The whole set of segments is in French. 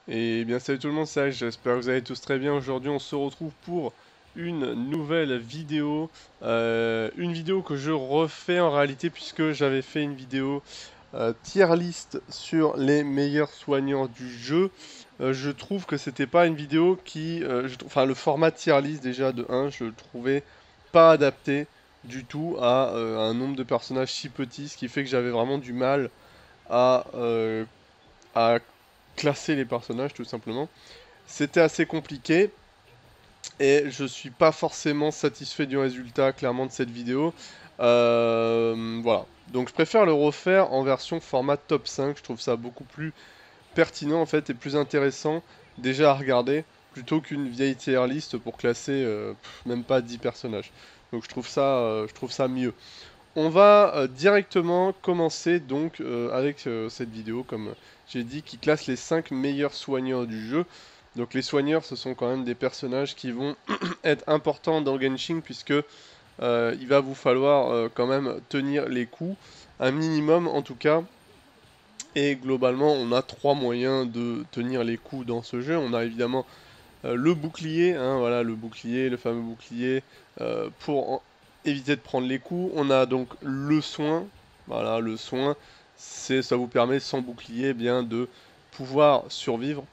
Et bien salut tout le monde, c'est Alex, j'espère que vous allez tous très bien. Aujourd'hui on se retrouve pour une nouvelle vidéo. Une vidéo que je refais en réalité puisque j'avais fait une vidéo tier list sur les meilleurs soignants du jeu. Je trouve que c'était pas une vidéo qui... enfin le format tier list déjà de 1, je le trouvais pas adapté du tout à un nombre de personnages si petit, ce qui fait que j'avais vraiment du mal à... à classer les personnages tout simplement. C'était assez compliqué et je suis pas forcément satisfait du résultat clairement de cette vidéo. Voilà. Donc je préfère le refaire en version format top 5. Je trouve ça beaucoup plus pertinent en fait et plus intéressant déjà à regarder plutôt qu'une vieille tier list pour classer même pas 10 personnages. Donc je trouve ça mieux. On va directement commencer donc avec cette vidéo, comme j'ai dit, qui classe les 5 meilleurs soigneurs du jeu. Donc les soigneurs, ce sont quand même des personnages qui vont être importants dans Genshin, puisque il va vous falloir quand même tenir les coups, un minimum en tout cas. Et globalement, on a 3 moyens de tenir les coups dans ce jeu. On a évidemment le bouclier, hein, voilà, le bouclier, le fameux bouclier, pour éviter de prendre les coups. On a donc le soin, voilà, le soin, ça vous permet sans bouclier eh bien de pouvoir survivre.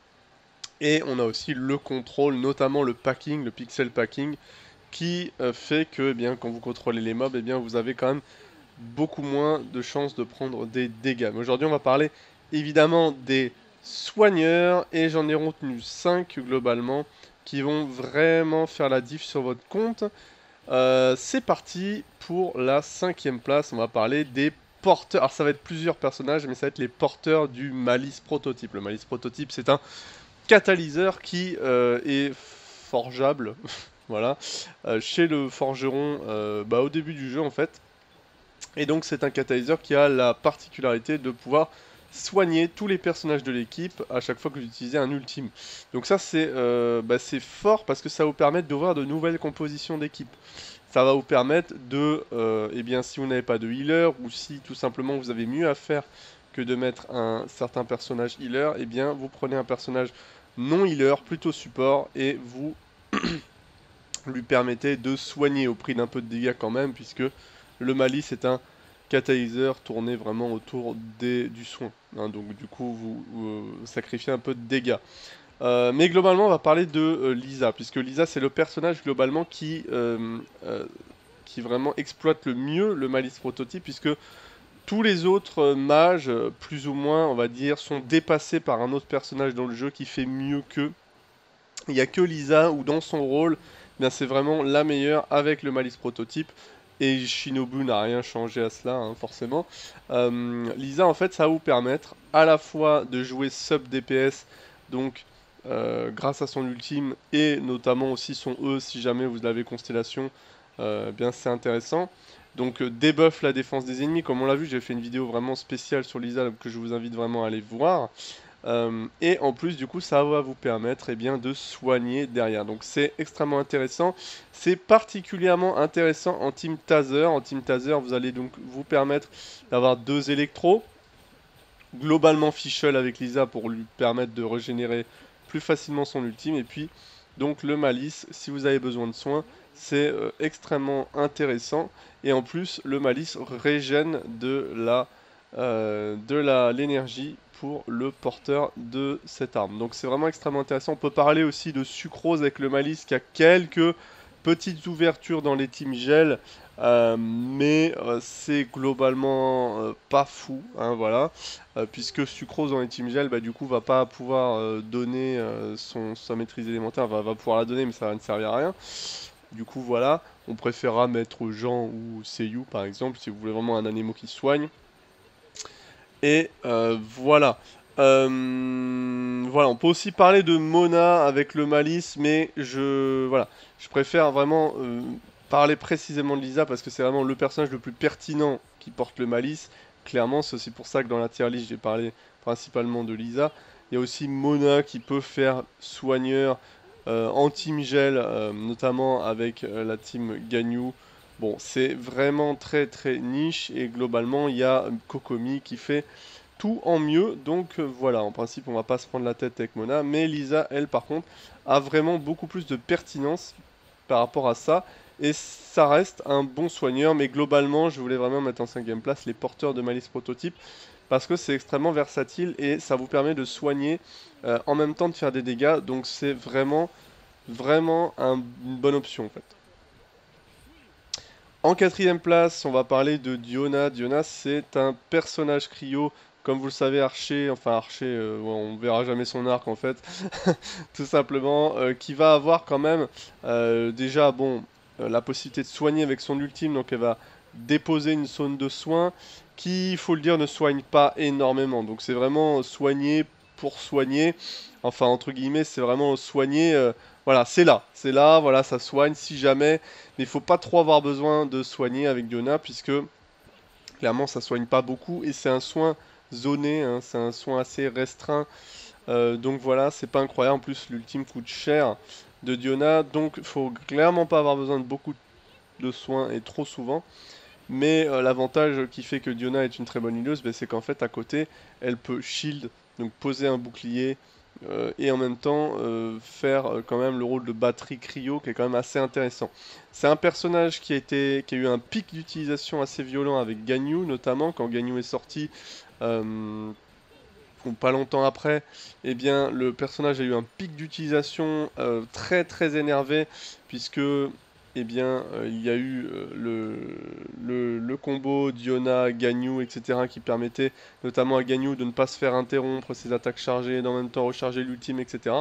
Et on a aussi le contrôle, notamment le packing, le pixel packing, qui fait que eh bien, quand vous contrôlez les mobs, eh bien, vous avez quand même beaucoup moins de chances de prendre des dégâts. Mais aujourd'hui, on va parler évidemment des soigneurs et j'en ai retenu 5 globalement qui vont vraiment faire la diff sur votre compte. C'est parti pour la 5e place. On va parler des porteurs. Alors, ça va être plusieurs personnages, mais ça va être les porteurs du Malice Prototype. Le Malice Prototype, c'est un catalyseur qui est forgeable. Voilà, chez le forgeron au début du jeu en fait. Et donc c'est un catalyseur qui a la particularité de pouvoir soigner tous les personnages de l'équipe à chaque fois que vous utilisez un ultime. Donc ça c'est fort parce que ça va vous permettre d'ouvrir de nouvelles compositions d'équipe. Ça va vous permettre de, eh bien si vous n'avez pas de healer ou si tout simplement vous avez mieux à faire que de mettre un certain personnage healer, eh bien vous prenez un personnage non healer, plutôt support, et vous lui permettez de soigner au prix d'un peu de dégâts quand même, puisque le Malice est un catalyseur tourné vraiment autour du soin. Hein, donc du coup, vous sacrifiez un peu de dégâts. Mais globalement, on va parler de Lisa, puisque Lisa, c'est le personnage globalement qui vraiment exploite le mieux le Malice Prototype, puisque tous les autres mages, plus ou moins, on va dire, sont dépassés par un autre personnage dans le jeu qui fait mieux qu'eux. Il n'y a que Lisa où dans son rôle, eh bien c'est vraiment la meilleure avec le Malice Prototype. Et Shinobu n'a rien changé à cela, hein, forcément. Lisa, en fait, ça va vous permettre à la fois de jouer sub DPS, donc grâce à son ultime, et notamment aussi son E, si jamais vous l'avez Constellation, bien c'est intéressant. Donc débuff la défense des ennemis, comme on l'a vu, j'ai fait une vidéo vraiment spéciale sur Lisa que je vous invite vraiment à aller voir. Et en plus, du coup, ça va vous permettre eh bien, de soigner derrière. Donc c'est extrêmement intéressant. C'est particulièrement intéressant en Team Taser. En Team Taser, vous allez donc vous permettre d'avoir 2 électros. Globalement Fischl avec Lisa pour lui permettre de régénérer plus facilement son ultime. Et puis, donc le Malice, si vous avez besoin de soins, c'est extrêmement intéressant. Et en plus, le Malice régène l'énergie pour le porteur de cette arme. Donc c'est vraiment extrêmement intéressant. On peut parler aussi de Sucrose avec le Malice qui a quelques petites ouvertures dans les teams gel, mais c'est globalement pas fou, hein, voilà, puisque Sucrose dans les teams gel, bah, du coup va pas pouvoir donner sa maîtrise élémentaire, va pouvoir la donner mais ça va ne servir à rien. Du coup voilà, on préférera mettre Jean ou Seiyu par exemple si vous voulez vraiment un animo qui soigne. Et voilà. Voilà, on peut aussi parler de Mona avec le Malice, mais voilà, je préfère vraiment parler précisément de Lisa parce que c'est vraiment le personnage le plus pertinent qui porte le Malice. Clairement, c'est aussi pour ça que dans la tier list, j'ai parlé principalement de Lisa. Il y a aussi Mona qui peut faire soigneur en team gel, notamment avec la team Ganyu. Bon, c'est vraiment très très niche et globalement, il y a Kokomi qui fait tout en mieux. Donc voilà, en principe on va pas se prendre la tête avec Mona, mais Lisa, elle par contre, a vraiment beaucoup plus de pertinence par rapport à ça. Et ça reste un bon soigneur, mais globalement je voulais vraiment mettre en 5ème place les porteurs de malice prototype, parce que c'est extrêmement versatile et ça vous permet de soigner en même temps de faire des dégâts. Donc c'est vraiment une bonne option en fait. En 4ème place, on va parler de Diona. Diona, c'est un personnage cryo, comme vous le savez, archer, enfin archer, ouais, on verra jamais son arc en fait, tout simplement, qui va avoir quand même déjà, bon, la possibilité de soigner avec son ultime, donc elle va déposer une zone de soins qui, il faut le dire, ne soigne pas énormément. Donc c'est vraiment soigner pour soigner, enfin entre guillemets, c'est vraiment soigner, voilà, c'est là, voilà, ça soigne si jamais. Mais il faut pas trop avoir besoin de soigner avec Diona, puisque clairement ça soigne pas beaucoup et c'est un soin zoné, hein, c'est un soin assez restreint. Donc voilà, c'est pas incroyable. En plus, l'ultime coûte cher de Diona, donc faut clairement pas avoir besoin de beaucoup de soins et trop souvent. Mais l'avantage qui fait que Diona est une très bonne healeuse, c'est qu'en fait à côté, elle peut shield, donc poser un bouclier, et en même temps faire quand même le rôle de batterie cryo qui est quand même assez intéressant. C'est un personnage qui a eu un pic d'utilisation assez violent avec Ganyu, notamment quand Ganyu est sorti, ou pas longtemps après, eh bien le personnage a eu un pic d'utilisation très énervé, puisque eh bien, il y a eu le combo Diona, Ganyu, etc. qui permettait notamment à Ganyu de ne pas se faire interrompre ses attaques chargées, d'en même temps recharger l'ultime, etc.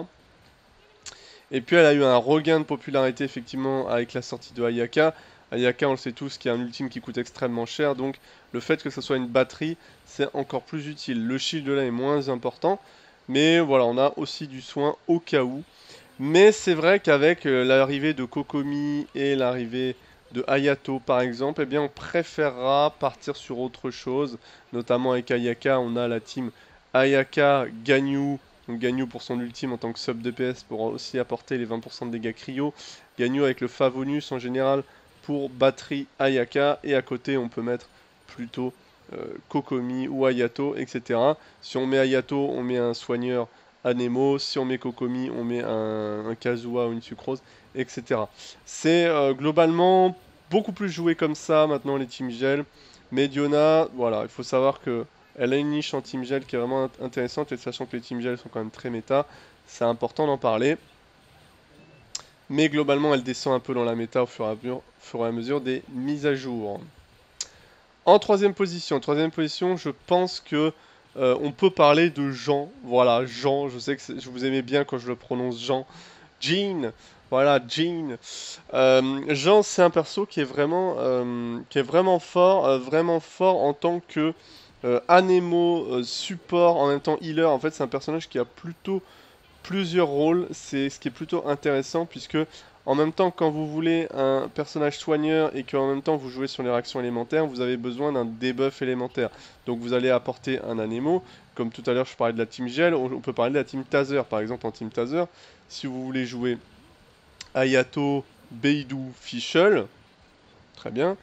Et puis elle a eu un regain de popularité effectivement avec la sortie de Ayaka. Ayaka, on le sait tous, qui a un ultime qui coûte extrêmement cher, donc le fait que ce soit une batterie, c'est encore plus utile. Le shield là est moins important, mais voilà, on a aussi du soin au cas où. Mais c'est vrai qu'avec l'arrivée de Kokomi et l'arrivée de Hayato par exemple, eh bien on préférera partir sur autre chose. Notamment avec Ayaka, on a la team Ayaka, Ganyu. Donc Ganyu pour son ultime en tant que sub DPS pour aussi apporter les 20% de dégâts cryo. Ganyu avec le Favonus en général pour batterie Ayaka. Et à côté on peut mettre plutôt Kokomi ou Hayato, etc. Si on met Hayato, on met un soigneur Anemo, si on met Kokomi, on met un Kazuha ou une Sucrose, etc. C'est globalement beaucoup plus joué comme ça maintenant les Team Gel. Mais Diona, voilà, il faut savoir que elle a une niche en Team Gel qui est vraiment intéressante, et sachant que les Team Gel sont quand même très méta, c'est important d'en parler. Mais globalement, elle descend un peu dans la méta au fur et à mesure des mises à jour. En troisième position, je pense que on peut parler de Jean. Voilà, Jean, je sais que je vous aimais bien quand je le prononce Jean. Jean, voilà, Jean. Jean, c'est un perso qui est vraiment fort en tant que Anemo, support, en même temps healer. En fait, c'est un personnage qui a plutôt plusieurs rôles, c'est ce qui est plutôt intéressant, puisque en même temps, quand vous voulez un personnage soigneur et qu'en même temps vous jouez sur les réactions élémentaires, vous avez besoin d'un debuff élémentaire. Donc vous allez apporter un Anemo, comme tout à l'heure je parlais de la team Gel, on peut parler de la team Taser. Par exemple, en team Taser, si vous voulez jouer Hayato, Beidou, Fischl, très bien.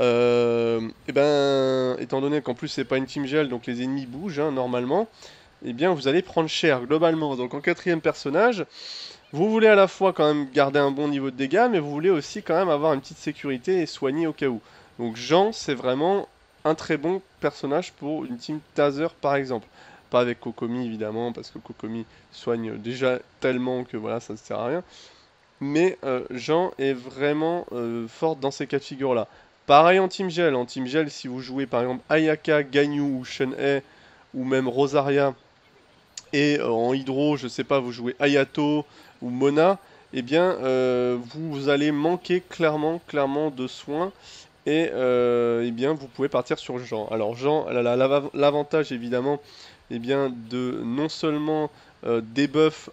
Et ben, étant donné qu'en plus c'est pas une team Gel, donc les ennemis bougent normalement, eh bien vous allez prendre cher globalement. Donc en quatrième personnage, vous voulez à la fois quand même garder un bon niveau de dégâts, mais vous voulez aussi quand même avoir une petite sécurité et soigner au cas où. Donc Jean, c'est vraiment un très bon personnage pour une team Taser par exemple. Pas avec Kokomi évidemment, parce que Kokomi soigne déjà tellement que voilà, ça ne sert à rien. Mais Jean est vraiment forte dans ces cas de figure là. Pareil en Team Gel. En Team Gel, si vous jouez par exemple Ayaka, Ganyu ou Shen-Hei, ou même Rosaria, et en hydro, je sais pas, vous jouez Hayato ou Mona, eh bien vous allez manquer clairement de soins, et eh bien vous pouvez partir sur Jean. Alors Jean, elle a l'avantage évidemment, eh bien, de non seulement debuff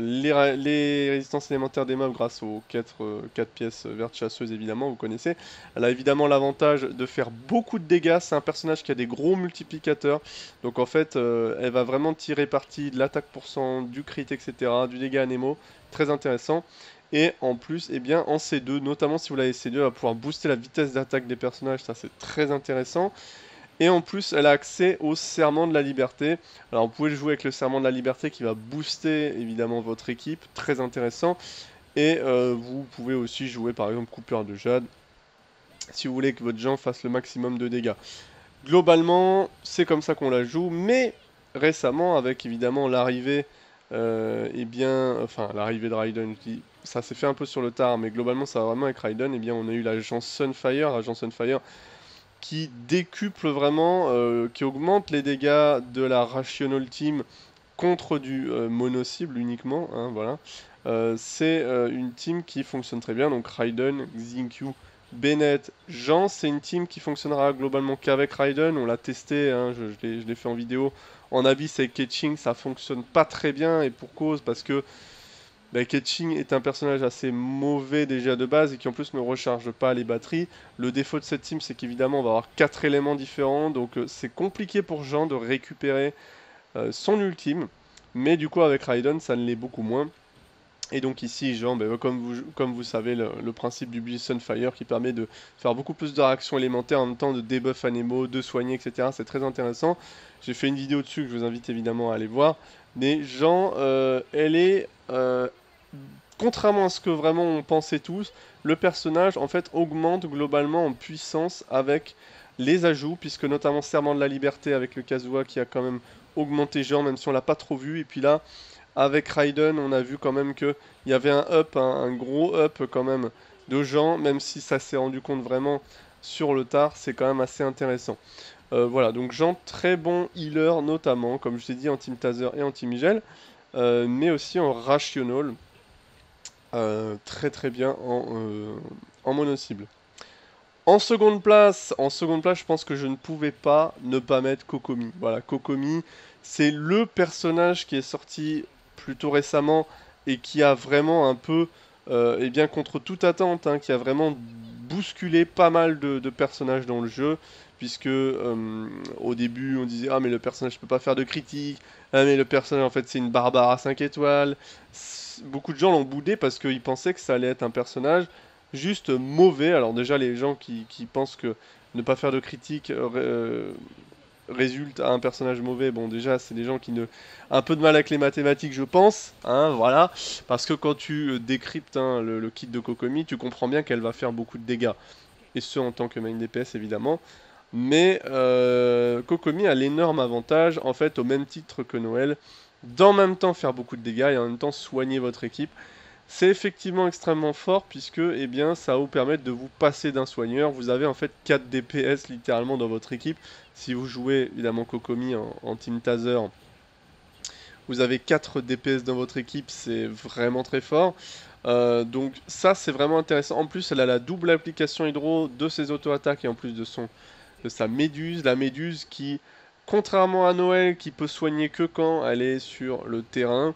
les résistances élémentaires des mobs grâce aux 4 pièces vertes chasseuses, évidemment, vous connaissez. Elle a évidemment l'avantage de faire beaucoup de dégâts, c'est un personnage qui a des gros multiplicateurs, donc en fait elle va vraiment tirer parti de l'attaque %, du crit, etc., du dégât Anemo, très intéressant. Et en plus, eh bien, en C2, notamment si vous l'avez C2, elle va pouvoir booster la vitesse d'attaque des personnages, ça c'est très intéressant. Et en plus, elle a accès au serment de la liberté. Alors vous pouvez le jouer avec le serment de la liberté qui va booster évidemment votre équipe, très intéressant. Et vous pouvez aussi jouer par exemple coupeur de jade, si vous voulez que votre Jean fasse le maximum de dégâts. Globalement, c'est comme ça qu'on la joue, mais récemment, avec évidemment l'arrivée, enfin l'arrivée de Raiden, ça s'est fait un peu sur le tard, mais globalement ça va vraiment avec Raiden, on a eu l'agent Sunfire, qui décuple vraiment, qui augmente les dégâts de la Rational Team contre du mono-cible uniquement, hein, voilà. C'est une team qui fonctionne très bien, donc Raiden, Xingqiu, Bennett, Jean, c'est une team qui fonctionnera globalement qu'avec Raiden, on l'a testé, hein, je l'ai fait en vidéo, en Abyss avec Keqing, ça fonctionne pas très bien, et pour cause, parce que Keqing est un personnage assez mauvais déjà de base, et qui en plus ne recharge pas les batteries. Le défaut de cette team, c'est qu'évidemment on va avoir 4 éléments différents, donc c'est compliqué pour Jean de récupérer son ultime, mais du coup avec Raiden ça ne l'est beaucoup moins. Et donc ici, Jean, comme vous savez, le principe du Blitz Sunfire qui permet de faire beaucoup plus de réactions élémentaires en même temps de debuff Anemo, de soigner, etc. C'est très intéressant. J'ai fait une vidéo dessus que je vous invite évidemment à aller voir. Mais Jean, elle est, contrairement à ce que vraiment on pensait tous, le personnage en fait augmente globalement en puissance avec les ajouts, puisque notamment Serment de la Liberté avec le Kazuha qui a quand même augmenté Jean, même si on l'a pas trop vu. Et puis là, avec Raiden, on a vu quand même qu'il y avait un up, un gros up quand même de Jean, même si ça s'est rendu compte vraiment sur le tard, c'est quand même assez intéressant. Voilà, donc Jean, très bon healer notamment, comme je t'ai dit, en Team Taser et en Team Igel, mais aussi en Rational, très très bien en mono-cible. En seconde place, je pense que je ne pouvais pas ne pas mettre Kokomi. Voilà, Kokomi, c'est le personnage qui est sorti plutôt récemment et qui a vraiment un peu, contre toute attente, hein, qui a vraiment bousculé pas mal de personnages dans le jeu, puisque au début on disait ah mais le personnage peut pas faire de critique, ah mais le personnage en fait c'est une barbare à 5 étoiles. Beaucoup de gens l'ont boudé parce qu'ils pensaient que ça allait être un personnage juste mauvais. Alors déjà les gens qui pensent que ne pas faire de critique résulte à un personnage mauvais, bon déjà c'est des gens qui ne... un peu de mal avec les mathématiques je pense, hein, voilà, parce que quand tu décryptes hein, le kit de Kokomi, tu comprends bien qu'elle va faire beaucoup de dégâts, et ce en tant que main DPS évidemment, mais Kokomi a l'énorme avantage, en fait au même titre que Noël, d'en même temps faire beaucoup de dégâts et en même temps soigner votre équipe. C'est effectivement extrêmement fort puisque ça va vous permettre de vous passer d'un soigneur. Vous avez en fait 4 DPS littéralement dans votre équipe. Si vous jouez évidemment Kokomi en Team Taser, vous avez 4 DPS dans votre équipe, c'est vraiment très fort. Donc ça c'est vraiment intéressant. En plus elle a la double application hydro de ses auto-attaques et en plus de sa méduse. La méduse qui, contrairement à Noël, qui peut soigner que quand elle est sur le terrain,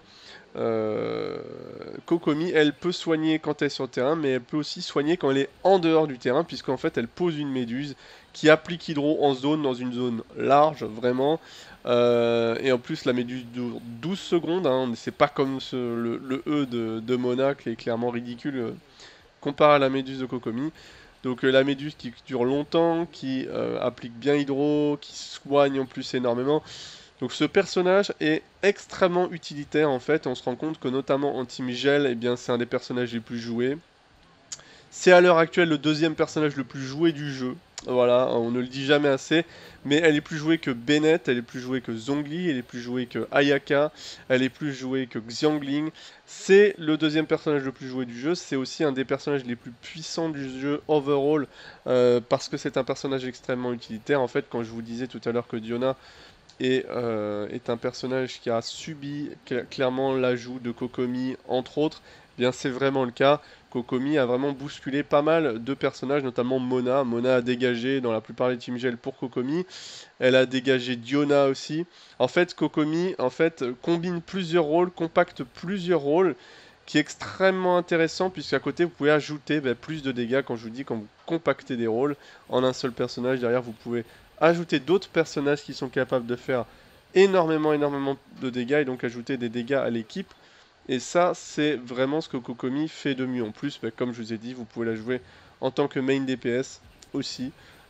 Kokomi, elle peut soigner quand elle est sur le terrain, mais elle peut aussi soigner quand elle est en dehors du terrain, puisqu'en fait elle pose une méduse qui applique hydro en zone, dans une zone large, vraiment. Et en plus la méduse dure 12 secondes, hein, c'est pas comme le E de Mona qui est clairement ridicule comparé à la méduse de Kokomi. Donc la méduse qui dure longtemps, qui applique bien hydro, qui soigne en plus énormément. Donc ce personnage est extrêmement utilitaire en fait, on se rend compte que notamment en Team Gel, c'est un des personnages les plus joués. C'est à l'heure actuelle le deuxième personnage le plus joué du jeu, voilà, on ne le dit jamais assez, mais elle est plus jouée que Bennett, elle est plus jouée que Zhongli, elle est plus jouée que Ayaka, elle est plus jouée que Xiangling. C'est le deuxième personnage le plus joué du jeu, c'est aussi un des personnages les plus puissants du jeu overall, parce que c'est un personnage extrêmement utilitaire. En fait, quand je vous disais tout à l'heure que Diona est un personnage qui a subi clairement l'ajout de Kokomi, entre autres, c'est vraiment le cas. Kokomi a vraiment bousculé pas mal de personnages, notamment Mona. Mona a dégagé dans la plupart des Team Gel pour Kokomi. Elle a dégagé Diona aussi. En fait, Kokomi combine plusieurs rôles, compacte plusieurs rôles, qui est extrêmement intéressant, puisqu'à côté, vous pouvez ajouter plus de dégâts, quand je vous dis, quand vous compactez des rôles en un seul personnage. Derrière, vous pouvez ajouter d'autres personnages qui sont capables de faire énormément de dégâts, et donc ajouter des dégâts à l'équipe. Et ça, c'est vraiment ce que Kokomi fait de mieux. En plus, comme je vous ai dit, vous pouvez la jouer en tant que main DPS aussi.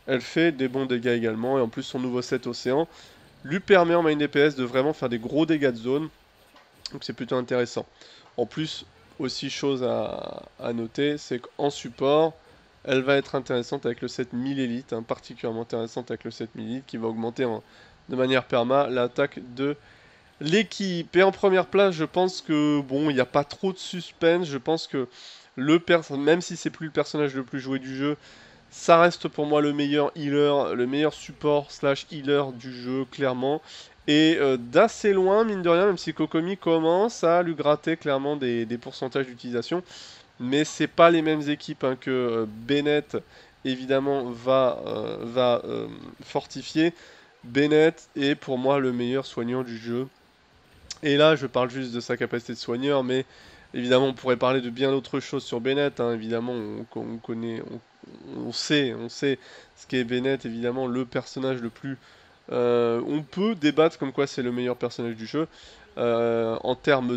Elle fait des bons dégâts également, et en plus son nouveau set Océan lui permet en main DPS de vraiment faire des gros dégâts de zone. Donc c'est plutôt intéressant. En plus, aussi chose à noter, c'est qu'en support, elle va être intéressante avec le set 1000 élite, hein, particulièrement intéressante avec le set 1000 élite qui va augmenter de manière perma l'attaque de l'équipe. Et en première place, je pense que bon, il n'y a pas trop de suspense. Je pense que même si c'est plus le personnage le plus joué du jeu, ça reste pour moi le meilleur healer, le meilleur support slash healer du jeu, clairement. Et d'assez loin, mine de rien, même si Kokomi commence à lui gratter clairement des pourcentages d'utilisation. Mais c'est pas les mêmes équipes, hein, que Bennett, évidemment, va fortifier. Bennett est pour moi le meilleur soignant du jeu. Et là, je parle juste de sa capacité de soigneur, mais évidemment, on pourrait parler de bien d'autres choses sur Bennett, hein. Évidemment, on connaît, on sait ce qu'est Bennett, évidemment, le personnage le plus... on peut débattre comme quoi c'est le meilleur personnage du jeu, en termes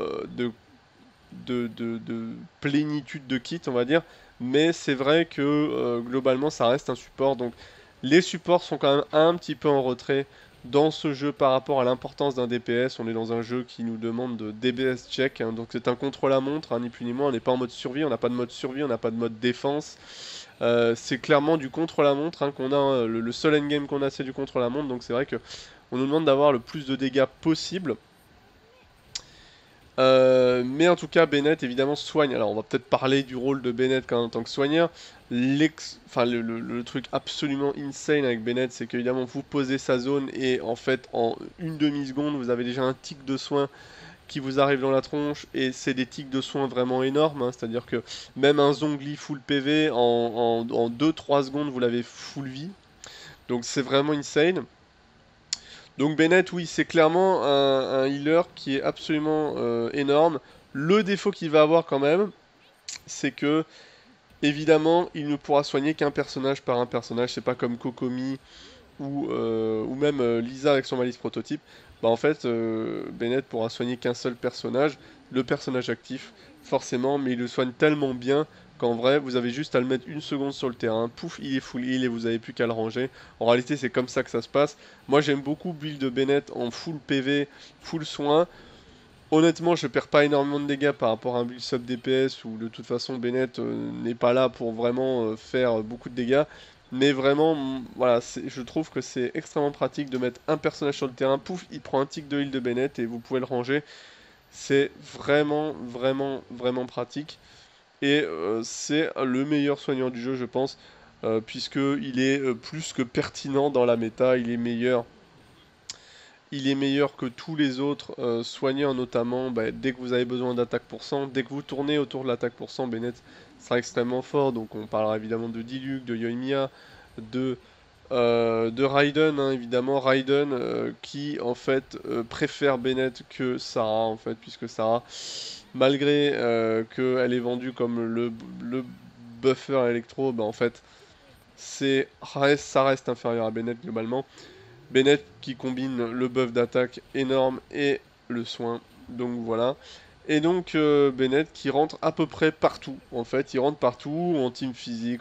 de plénitude de kit, on va dire, mais c'est vrai que globalement, ça reste un support, donc les supports sont quand même un petit peu en retrait dans ce jeu par rapport à l'importance d'un DPS. On est dans un jeu qui nous demande de DPS check, hein, donc c'est un contre-la-montre, hein, ni plus ni moins. On n'est pas en mode survie, on n'a pas de mode survie, on n'a pas de mode défense. C'est clairement du contre-la-montre, hein, qu'on a, hein, le seul endgame qu'on a, c'est du contre-la-montre, donc c'est vrai que on nous demande d'avoir le plus de dégâts possible. Mais en tout cas, Bennett évidemment soigne. Alors, on va peut-être parler du rôle de Bennett quand, en tant que soigneur. Enfin, le truc absolument insane avec Bennett, c'est qu'évidemment, vous posez sa zone et en fait, en une demi-seconde, vous avez déjà un tic de soin qui vous arrive dans la tronche. Et c'est des tics de soin vraiment énormes, hein. C'est-à-dire que même un Zhongli full PV, en 2-3 secondes, vous l'avez full vie. Donc, c'est vraiment insane. Donc Bennett, oui, c'est clairement un healer qui est absolument énorme. Le défaut qu'il va avoir quand même, c'est que, évidemment, il ne pourra soigner qu'un personnage par un personnage. C'est pas comme Kokomi ou même Lisa avec son malice prototype. Bah en fait, Bennett pourra soigner qu'un seul personnage, le personnage actif, forcément, mais il le soigne tellement bien qu'en vrai, vous avez juste à le mettre une seconde sur le terrain, pouf, il est full heal et vous avez plus qu'à le ranger. En réalité, c'est comme ça que ça se passe. Moi, j'aime beaucoup build de Bennett en full PV, full soin. Honnêtement, je perds pas énormément de dégâts par rapport à un build sub DPS où de toute façon Bennett n'est pas là pour vraiment faire beaucoup de dégâts. Mais vraiment, voilà, je trouve que c'est extrêmement pratique de mettre un personnage sur le terrain, pouf, il prend un tic de heal de Bennett et vous pouvez le ranger. C'est vraiment, vraiment, vraiment pratique. Et c'est le meilleur soignant du jeu, je pense, puisqu'il est plus que pertinent dans la méta, il est meilleur. Il est meilleur que tous les autres soigneurs, notamment bah, dès que vous avez besoin d'attaque %. Dès que vous tournez autour de l'attaque %, Bennett sera extrêmement fort. Donc on parlera évidemment de Diluc, de Yoimiya, de Raiden, hein, évidemment. Raiden qui en fait préfère Bennett que Sarah, en fait, puisque Sarah, malgré qu'elle est vendue comme le buffer électro, bah, en fait, ça reste inférieur à Bennett globalement. Bennett qui combine le buff d'attaque énorme et le soin, donc voilà. Et donc Bennett qui rentre à peu près partout, en fait, il rentre partout, en team physique,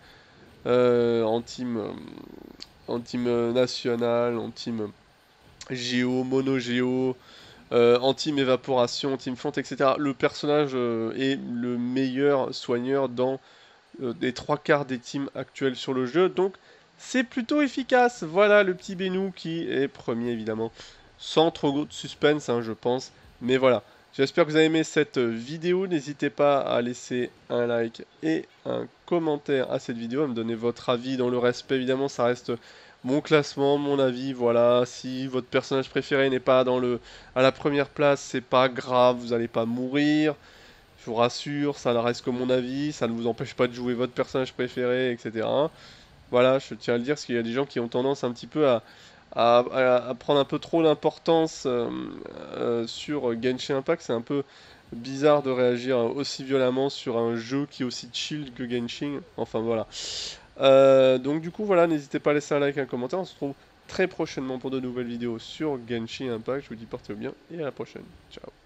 en team national, en team géo, mono géo, en team évaporation, en team fonte, etc. Le personnage est le meilleur soigneur dans des 3/4 des teams actuels sur le jeu, donc c'est plutôt efficace. Voilà le petit Benou qui est premier évidemment, sans trop de suspense, hein, je pense, mais voilà. J'espère que vous avez aimé cette vidéo, n'hésitez pas à laisser un like et un commentaire à cette vidéo, à me donner votre avis dans le respect, évidemment ça reste mon classement, mon avis, voilà. Si votre personnage préféré n'est pas à la première place, c'est pas grave, vous n'allez pas mourir. Je vous rassure, ça ne reste que mon avis, ça ne vous empêche pas de jouer votre personnage préféré, etc. Voilà, je tiens à le dire, parce qu'il y a des gens qui ont tendance un petit peu à prendre un peu trop l'importance sur Genshin Impact. C'est un peu bizarre de réagir aussi violemment sur un jeu qui est aussi chill que Genshin. Enfin voilà. Donc du coup, voilà, n'hésitez pas à laisser un like et un commentaire. On se retrouve très prochainement pour de nouvelles vidéos sur Genshin Impact. Je vous dis portez-vous bien et à la prochaine. Ciao.